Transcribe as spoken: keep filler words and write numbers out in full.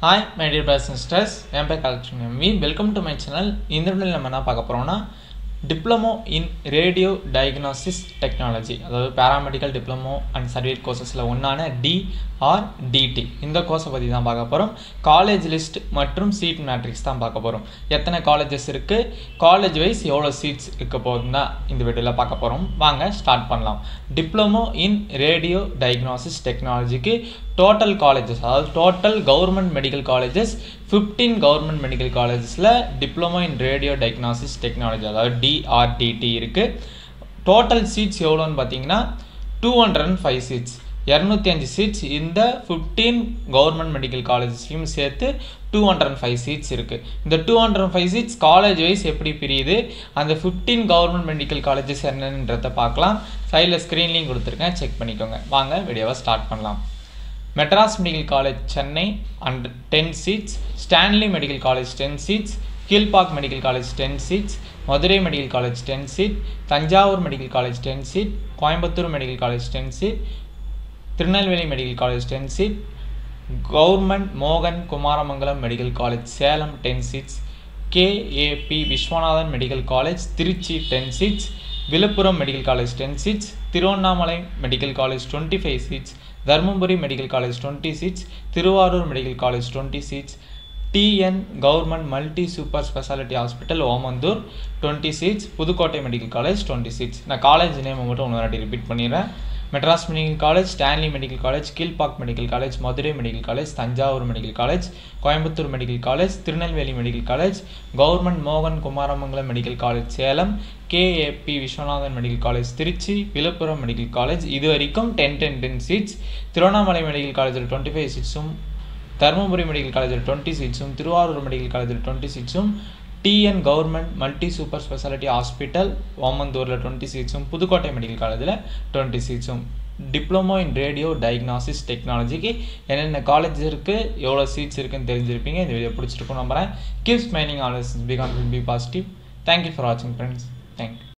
Hi my dear brothers and sisters, I am welcome to my channel. In this video, we will talk about Diploma in Radio Diagnosis Technology. That is Paramedical Diploma and Certificate courses D or D T. In the course, we will talk about college list and seat matrix. How many colleges are there? College wise, how many seats are there? In the video, we will start. Diploma in Radio Diagnosis Technology. Total colleges, total government medical colleges, fifteen government medical colleges la diploma in radio diagnosis technology அதாவது D R D T இருக்கு. Total seats எவ்வளவுன்னு பாத்தீங்கன்னா two hundred five seats. two hundred five seats இந்த fifteen government medical colleges லையும் சேர்த்து two hundred five seats இருக்கு. இந்த two hundred five seats college wise எப்படி பிரியுது, அந்த fifteen government medical colleges என்னன்றத பார்க்கலாம். சைடுல ஸ்கிரீன்லயும் கொடுத்திருக்கேன், செக் பண்ணிக்கோங்க. வாங்க வீடியோவை ஸ்டார்ட் பண்ணலாம். Madras Medical College Chennai and ten seats, Stanley Medical College ten seats, Kilpauk Medical College ten seats, Madurai Medical College ten seats, Tanjavur Medical College ten seats, Coimbatore Medical College ten seats, Tirunelveli Medical College ten seats, Government Mogan Kumaramangalam Medical College Salem ten seats, K A P Vishwanathan Medical College Trichy ten seats, Viluppuram Medical College ten seats, Tiruvannamalai Medical College twenty-five seats, Dharmaburi Medical College twenty seats, Thiruvarur Medical College twenty seats, T N Government Multi Super Speciality Hospital Omandur twenty seats, Pudukkottai Medical College twenty seats. Na college name மட்டும் இன்னொரு repeat பண்ணிறேன். Madras Medical College, Stanley Medical College, Kilpauk Medical College, Madurai Medical College, Tanjavur Medical College, Coimbatore Medical College, Tirunelveli Medical College, Government Mogan Kumaramangalam Medical College Salem, K A P Vishwanathan Medical College Trichy, Viluppuram Medical College. இது வரைக்கும் ten ten ten seats. Tiruvannamalai Medical College twenty-five seats, Dharmaburi Medical College twenty seats, Thiruvarur Medical College twenty seats, T N Government Multi Super Speciality Hospital Omandur twenty seats, Pudukkottai Medical College twenty seats. Diploma in Radio Diagnosis Technology க்கு என்னென்ன college இருக்கு, எவ்வளவு seeds இருக்குன்னு தெரிஞ்சிருப்பீங்க. இந்த video பிடிச்சிருக்கும் நம்புறேன். Keep smiling always, be confident, be positive. Thank you for watching friends. Thank you.